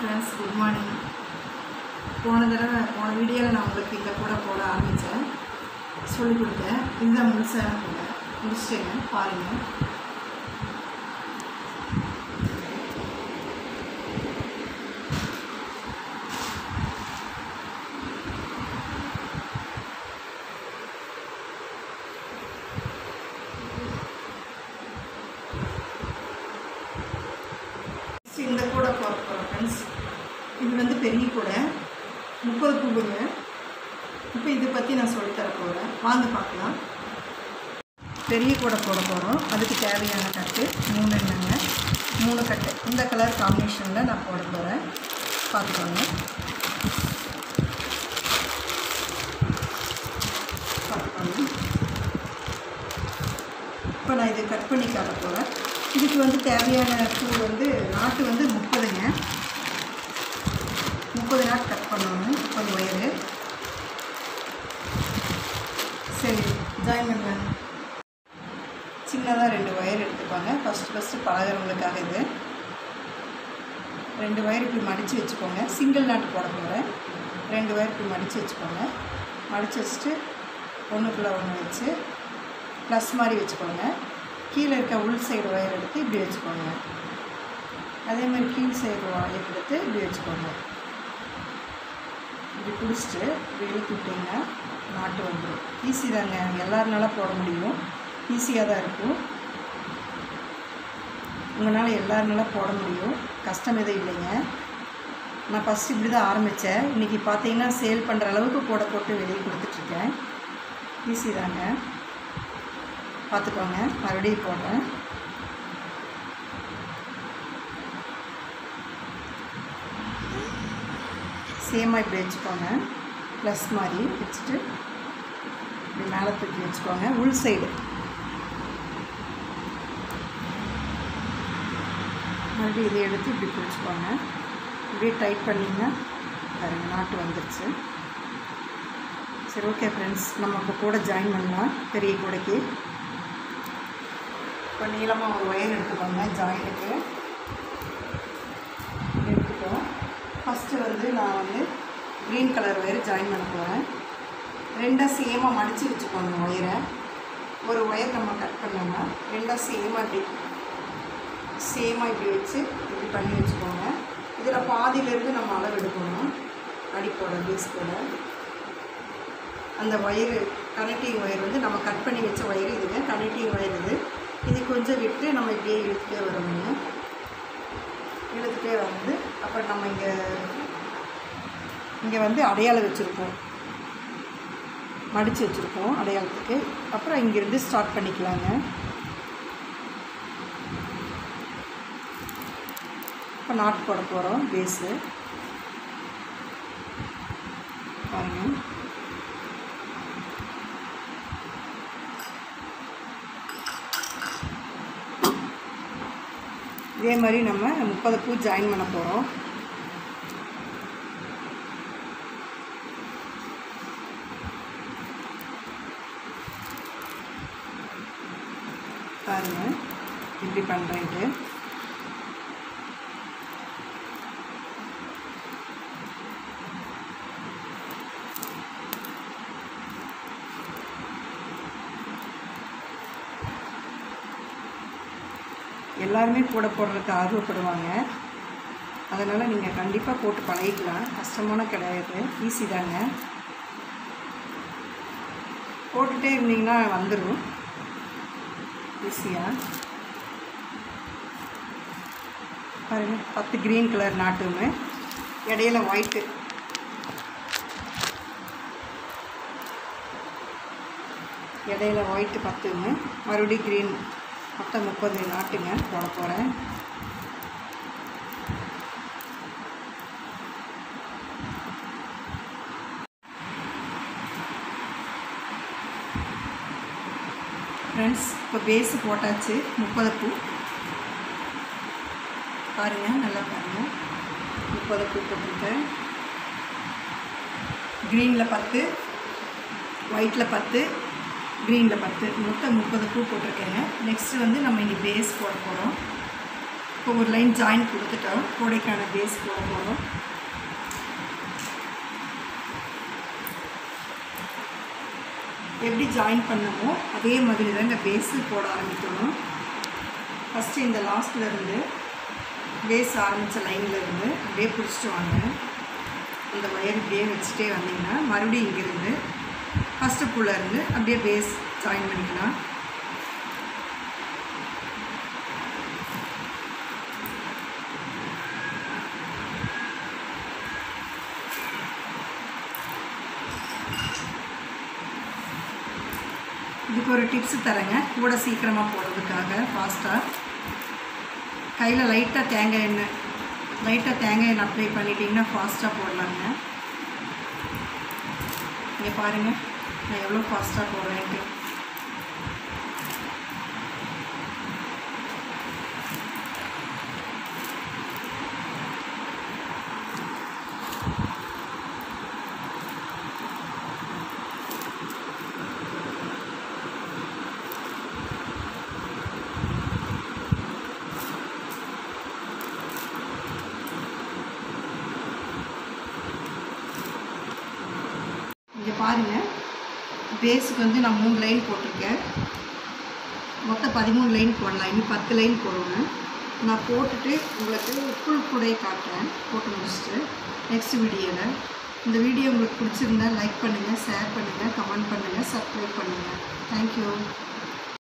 friends, good morning. போன வீடியோவில் நான் உங்களுக்கு இந்த கூட போட ஆரம்பித்தேன், சொல்லிக் கொடுத்தேன். இந்த முழுசான கூட முடிச்சிட்டேங்க, பாருங்கள். இந்த கூட போட போகிறோம் ஃப்ரெண்ட்ஸ். இது வந்து பெரிய கூடை 30 பூவுங்க. இப்போ இதை பற்றி நான் சொல்லித்தர போகிறேன், வாங்க பார்க்கலாம். பெரிய கூடை போட போகிறோம். அதுக்கு தேவையான கட்டு 3 எண்ணங்க, 3 கட்டு இந்த கலர் காம்பினேஷனில் நான் போட போகிறேன், பார்த்துக்கோங்க. இப்போ நான் இதை கட் பண்ணி காட்ட போகிறேன். இதுக்கு வந்து தேவையான பூ வந்து நாட்டு வந்து 30ங்க, 30 நாட் கட் பண்ணணும். 30 ஒயரு. சரி, ஜாயின் பண்ணுவேன். சின்னதாக 2 ஒயர் எடுத்துப்பாங்க. ஃபஸ்ட்டு பழகிறவங்களுக்காக இது 2 ஒயர் இப்படி மடித்து வச்சுக்கோங்க. சிங்கிள் நாட்டு போட போகிறேன். 2 ஒயர் இப்படி மடித்து வச்சுக்கோங்க. மடித்து வச்சுட்டு ஒன்றுக்குள்ளே ஒன்று வச்சு ப்ளஸ் மாதிரி வச்சுக்கோங்க. கீழே இருக்க உள் சைடு ஒயர் எடுத்து இப்படி வச்சுக்கோங்க. அதே மாதிரி கீழ் சைடு ஒயர் எடுத்து இப்படி வச்சுக்கோங்க. இப்படி பிடிச்சிட்டு இப்படி இழுத்து விட்டிங்கன்னா நாட்டு வந்துடும். ஈஸி தாங்க, எல்லாருனால போட முடியும், ஈஸியாக தான் இருக்கும். உங்களால் எல்லாருனால போட முடியும், கஷ்டம் எதுவும் இல்லைங்க. நான் ஃபஸ்ட்டு இப்படி தான் ஆரம்பித்தேன். இன்றைக்கி பார்த்தீங்கன்னா சேல் பண்ணுற அளவுக்கு கூட போட்டு வெளியே கொடுத்துட்ருக்கேன். ஈஸி தாங்க, பார்த்துக்கோங்க. மறுபடியும் போடுறேன். சேமாக இப்படி வச்சுக்கோங்க. ப்ளஸ் மாதிரி வச்சுட்டு இப்படி மேலே தூக்கி வச்சுக்கோங்க. உள் சைடு மறுபடியும் இதை எடுத்து இப்படி பிடிச்சிக்கோங்க. இப்படியே டைட் பண்ணிங்கன்னா பாருங்க, நாட்டு வந்துடுச்சு. சரி, ஓகே ஃப்ரெண்ட்ஸ், நம்ம இப்போ கூட ஜாயின் பண்ணலாம். பெரிய கூடைக்கு இப்போ நீளமாக ஒரு ஒயர் எடுத்துக்கோங்க. ஜாயினுக்கு எடுத்துக்கோம். ஃபஸ்ட்டு வந்து நான் வந்து க்ரீன் கலர் ஒயர் ஜாயின் பண்ண போகிறேன். 2 சேமாக மடித்து வச்சுக்கோங்க ஒயரை. ஒரு ஒயர் நம்ம கட் பண்ணோம்னா 2 சேமாக இப்படி வச்சு இப்படி பண்ணி வச்சுக்கோங்க. இதில் பாதியிலேருந்து நம்ம அளவு எடுக்கணும். அடிப்போட பீஸ் கூட அந்த ஒயரு கனெக்டிங் ஒயர் வந்து நம்ம கட் பண்ணி வச்ச ஒயர் இதுங்க. கனெக்டிங் ஒயர் இது கொஞ்சம் விட்டு நம்ம இப்படியே இழுத்துட்டே வரணுங்க. இழுத்துட்டே வந்து அப்புறம் நம்ம இங்கே வந்து அடையாளம் வச்சுருக்கோம், மடித்து வச்சுருக்கோம் அடையாளத்துக்கு. அப்புறம் இங்கேருந்து ஸ்டார்ட் பண்ணிக்கலாங்க. இப்போ நாட் போட போகிறோம். பேஸு பாருங்கள். இதே மாதிரி நம்ம 30 பூ ஜாயின் பண்ண போகிறோம். பாருங்கள் இப்படி பண்ணுறேன்ட்டு. எல்லாருமே கூட போடுறதுக்கு ஆர்வப்படுவாங்க. அதனால் நீங்கள் கண்டிப்பாக போட்டு பழகிக்கலாம், கஷ்டமான கிடையாது, ஈஸி தாங்க. போட்டுகிட்டே இருந்தீங்கன்னா வந்துடும் ஈஸியாக. பாருங்கள், 10 க்ரீன் கலர் நாட்டுமே, இடையில ஒயிட்டு. இடையில ஒயிட்டு 10ங்க, மறுபடியும் க்ரீன். மொத்தம் 30 நாட்டுங்க போட போகிறேன். ஃப்ரெண்ட்ஸ், இப்போ பேஸு போட்டாச்சு. 30 பூ பாருங்கள், நல்லா பாருங்கள். 30 பூ போட்டிருக்கேன். க்ரீனில் 10, ஒயிட்டில் 10, க்ரீனில் 10, மொத்தம் 30 பூ போட்டிருக்கேங்க. நெக்ஸ்ட்டு வந்து நம்ம இனி பேஸ் போட போகிறோம். இப்போ ஒரு லைன் ஜாயின் கொடுத்துட்டோம். கூடைக்கான பேஸ் போட போகிறோம். எப்படி ஜாயின் பண்ணமோ அதே மாதிரி தான் இந்த பேஸு போட ஆரம்பிக்கணும். ஃபஸ்ட்டு இந்த லாஸ்ட்லேருந்து பேஸ் ஆரம்பித்த லைன்லேருந்து அப்படியே பிடிச்சிட்டு வாங்க. அந்த ஒயர் இப்படியே வச்சுட்டே வந்தீங்கன்னா மறுபடியும் இங்கேருந்து ஃபஸ்ட்டு பூலேருந்து அப்படியே பேஸ் ஜாயின் பண்ணிக்கலாம். இதுக்கு ஒரு டிப்ஸு தரேங்க, கூட சீக்கிரமாக போடுறதுக்காக ஃபாஸ்ட்டாக. கையில் லைட்டாக தேங்காய் எண்ணெய் அப்ளை பண்ணிட்டிங்கன்னா ஃபாஸ்ட்டாக போடலாங்க. இங்கே பாருங்கள் நான் எவ்வளோ ஃபாஸ்ட்டாக போடுறேன்ட்டு. இங்கே பாருங்கள், பேஸுக்கு வந்து நான் 3 லைன் போட்டிருக்கேன். மொத்தம் 13 லைன் போடலாம். இன்னும் 10 லைன் போடுவேன். நான் போட்டுட்டு உங்களுக்கு ஃபுல் கூடையை காட்டுறேன் போட்டு முடிச்சுட்டு நெக்ஸ்ட் வீடியோவில். இந்த வீடியோ உங்களுக்கு பிடிச்சிருந்தா லைக் பண்ணுங்கள், ஷேர் பண்ணுங்கள், கமெண்ட் பண்ணுங்கள், சப்ஸ்கிரைப் பண்ணுங்கள். தேங்க்யூ.